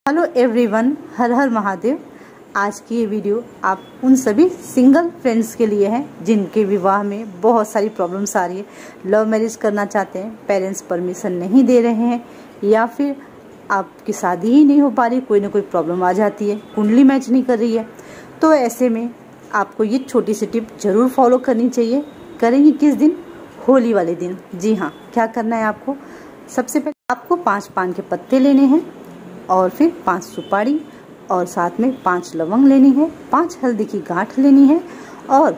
Hello everyone, हर हर महादेव। आज की ये वीडियो आप उन सभी सिंगल फ्रेंड्स के लिए है जिनके विवाह में बहुत सारी प्रॉब्लम्स आ रही है। लव मैरिज करना चाहते हैं, पेरेंट्स परमिशन नहीं दे रहे हैं, या फिर आपकी शादी ही नहीं हो पा रही, कोई ना कोई प्रॉब्लम आ जाती है, कुंडली मैच नहीं कर रही है। तो ऐसे में आपको ये छोटी सी टिप जरूर फॉलो करनी चाहिए। करेंगे किस दिन? होली वाले दिन। जी हाँ, क्या करना है आपको? सबसे पहले आपको 5 पान के पत्ते लेने हैं और फिर 5 सुपारी और साथ में 5 लवंग लेनी है, 5 हल्दी की गांठ लेनी है और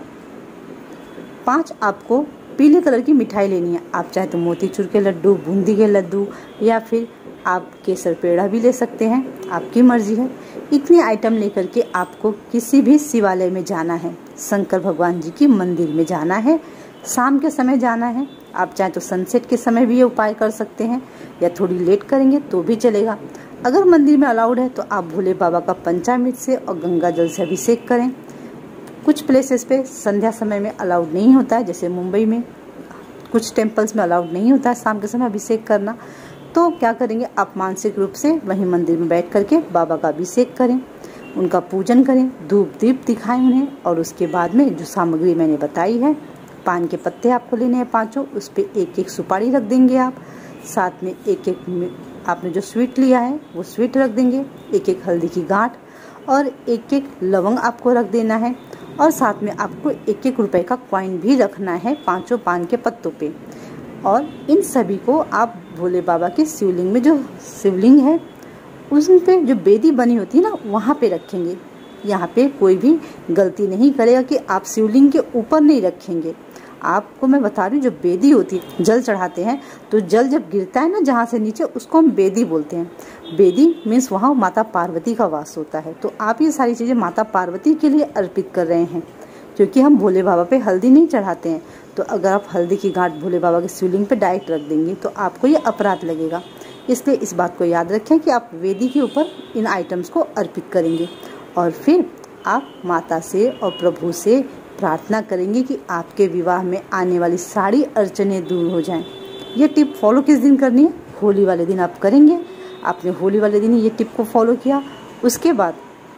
5 आपको पीले कलर की मिठाई लेनी है। आप चाहे तो मोतीचूर के लड्डू, बूंदी के लड्डू या फिर आप केसर पेड़ा भी ले सकते हैं, आपकी मर्जी है। इतने आइटम लेकर के आपको किसी भी शिवालय में जाना है, शंकर भगवान जी की मंदिर में जाना है। शाम के समय जाना है। आप चाहे तो सनसेट के समय भी ये उपाय कर सकते हैं या थोड़ी लेट करेंगे तो भी चलेगा। अगर मंदिर में अलाउड है तो आप भोले बाबा का पंचामृत से और गंगा जल से अभिषेक करें। कुछ प्लेसेस पे संध्या समय में अलाउड नहीं होता है, जैसे मुंबई में कुछ टेम्पल्स में अलाउड नहीं होता है शाम के समय अभिषेक करना। तो क्या करेंगे, आप मानसिक रूप से वहीं मंदिर में बैठ करके बाबा का अभिषेक करें, उनका पूजन करें, धूप दीप दिखाएं उन्हें। और उसके बाद में जो सामग्री मैंने बताई है, पान के पत्ते आपको लेने हैं 5, उस पर 1-1 सुपारी रख देंगे आप। साथ में 1-1 आपने जो स्वीट लिया है वो स्वीट रख देंगे, 1-1 हल्दी की गांठ और 1-1 लवंग आपको रख देना है। और साथ में आपको 1-1 रुपए का कॉइन भी रखना है 5 पान के पत्तों पे। और इन सभी को आप भोले बाबा के शिवलिंग में, जो शिवलिंग है उस पे जो बेदी बनी होती है ना, वहाँ पे रखेंगे। यहाँ पे कोई भी गलती नहीं करेगा कि आप शिवलिंग के ऊपर नहीं रखेंगे। आपको मैं बता रही हूँ, जो बेदी होती है, जल चढ़ाते हैं तो जल जब गिरता है ना जहाँ से नीचे, उसको हम बेदी बोलते हैं। बेदी मीन्स वहाँ माता पार्वती का वास होता है। तो आप ये सारी चीज़ें माता पार्वती के लिए अर्पित कर रहे हैं, क्योंकि हम भोले बाबा पे हल्दी नहीं चढ़ाते हैं। तो अगर आप हल्दी की गांठ भोले बाबा के शिवलिंग पे डायरेक्ट रख देंगे तो आपको ये अपराध लगेगा। इसलिए इस बात को याद रखें कि आप वेदी के ऊपर इन आइटम्स को अर्पित करेंगे। और फिर आप माता से और प्रभु से प्रार्थना करेंगे कि आपके विवाह में आने वाली सारी अड़चनें दूर हो जाएं। ये टिप फॉलो किस दिन करनी है? होली वाले दिन आप करेंगे। आपने होली वाले दिन ये टिप को फॉलो किया, उसके बाद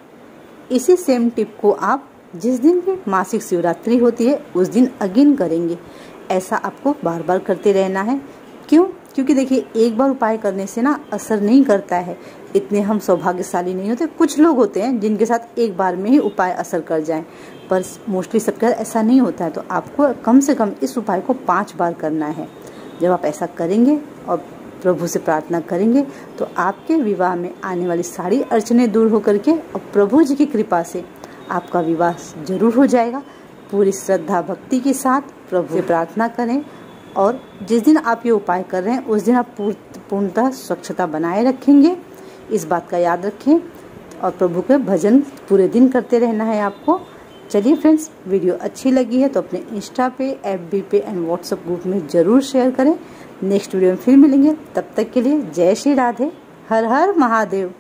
इसी सेम टिप को आप जिस दिन भी मासिक शिवरात्रि होती है उस दिन अगेन करेंगे। ऐसा आपको बार बार करते रहना है। क्यों? क्योंकि देखिए, एक बार उपाय करने से ना असर नहीं करता है। इतने हम सौभाग्यशाली नहीं होते। कुछ लोग होते हैं जिनके साथ एक बार में ही उपाय असर कर जाए, पर मोस्टली सबके साथ ऐसा नहीं होता है। तो आपको कम से कम इस उपाय को 5 बार करना है। जब आप ऐसा करेंगे और प्रभु से प्रार्थना करेंगे तो आपके विवाह में आने वाली सारी अड़चनें दूर होकर के और प्रभु जी की कृपा से आपका विवाह जरूर हो जाएगा। पूरी श्रद्धा भक्ति के साथ प्रभु से प्रार्थना करें। और जिस दिन आप ये उपाय कर रहे हैं उस दिन आप पूर्णतः स्वच्छता बनाए रखेंगे, इस बात का याद रखें। और प्रभु के भजन पूरे दिन करते रहना है आपको। चलिए फ्रेंड्स, वीडियो अच्छी लगी है तो अपने इंस्टा पे, FB पे एंड व्हाट्सएप ग्रुप में ज़रूर शेयर करें। नेक्स्ट वीडियो में फिर मिलेंगे, तब तक के लिए जय श्री राधे, हर हर महादेव।